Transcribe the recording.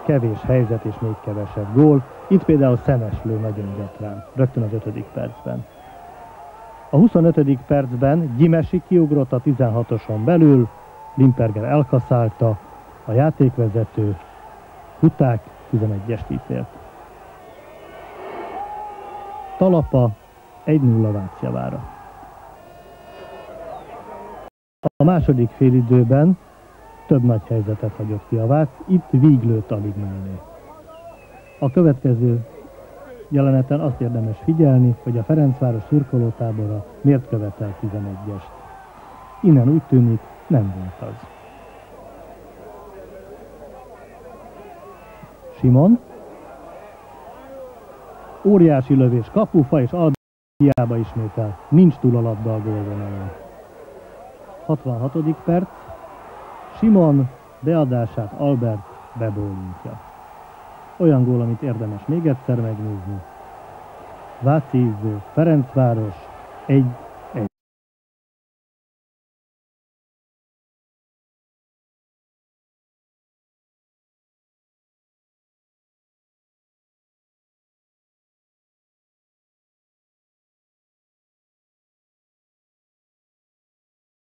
kevés helyzet és még kevesebb gól. Itt például Szeneslő nagyon gyakran, rögtön az 5. percben. A 25. percben Gyimesi kiugrott a 16-oson belül, Limperger elkaszálta, a játékvezető Huták 11-est ítélt. Talapa 1-0 Vácjavára. A második félidőben több nagy helyzetet hagyott ki a Vác, itt Víglőt alig mellé. A következő jeleneten azt érdemes figyelni, hogy a Ferencváros szurkolótábora miért követel 11-est. Innen úgy tűnik, nem volt az. Simon. Óriási lövés, kapufa és Albert hiába ismétel. Nincs túl a labda a gólvonalon. 66. perc. Simon beadását Albert bebólintja. Olyan gól, amit érdemes még egyszer megnézni. Váci Izzó, Ferencváros 1,